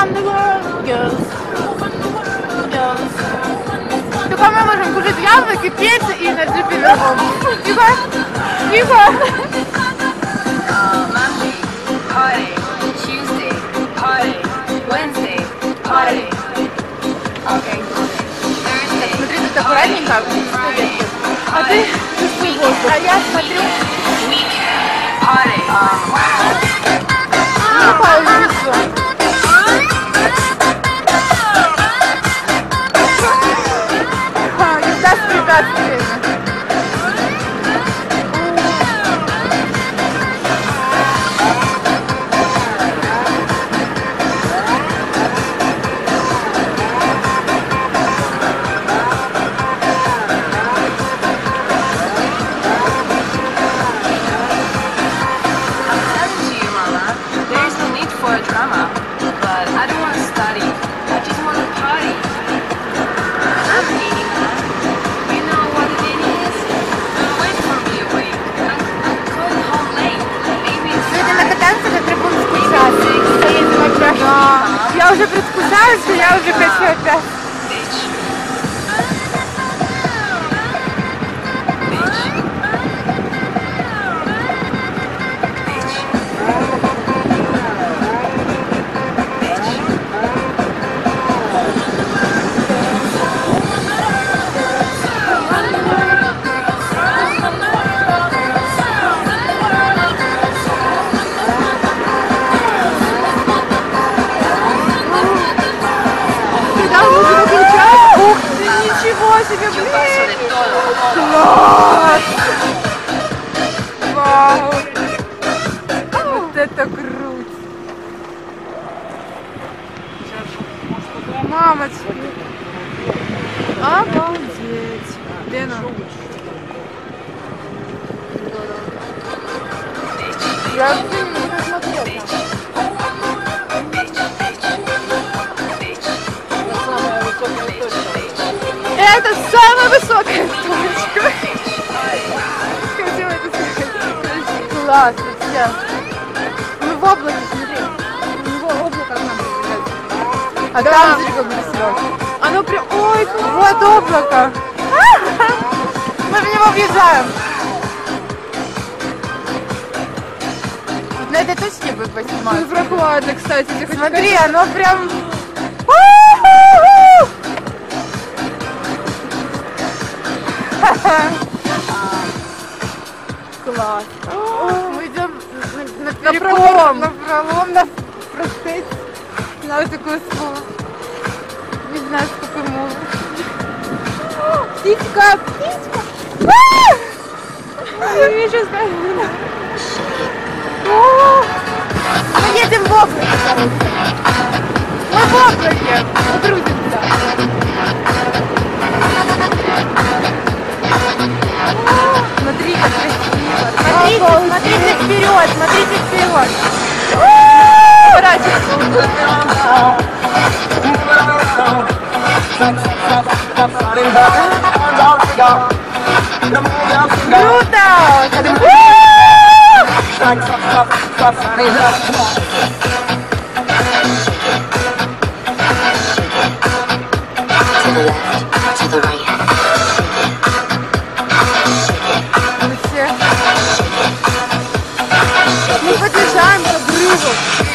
around the world, girls. Girls. Только мы можем кушать яблоки, петь и на джипе верхом. Тихо, тихо. Monday, party. Tuesday, party. Wednesday, party. Okay. Thursday. Смотри, тут аккуратненько. А ты чувствуй воздух. А я смотрю. Weekend, party. Ну, паузу. Езда с препятствиями. Я уже предвкушаю, что я уже хочу опять. Ничего себе, блин! Класс! Вау! Вот это круть! Мамочки! Обалдеть! Лена! Я вообще не смотрела. Это самая высокая точка. Хотела это сказать. Класс, вообще. Мы в облаке, смотри. У него облако нам приближается. А да. Там, смотри, как красиво. Оно прям... Ой, вот облако. Мы в него въезжаем. Вот на этой точке будет поснимать. Прохладно, кстати. Смотри, оно прям... Класс. Мы идем на пролом, на проспект, на вот такую слово. Не знаю, сколько ему. Птичка, птичка. Я сейчас мы едем в облаке. Мы в облаке. Грузимся. Смотри, как красиво. Смотрите вперед, смотрите вперед. Круто! To the right. Мы подъезжаем к обрыву.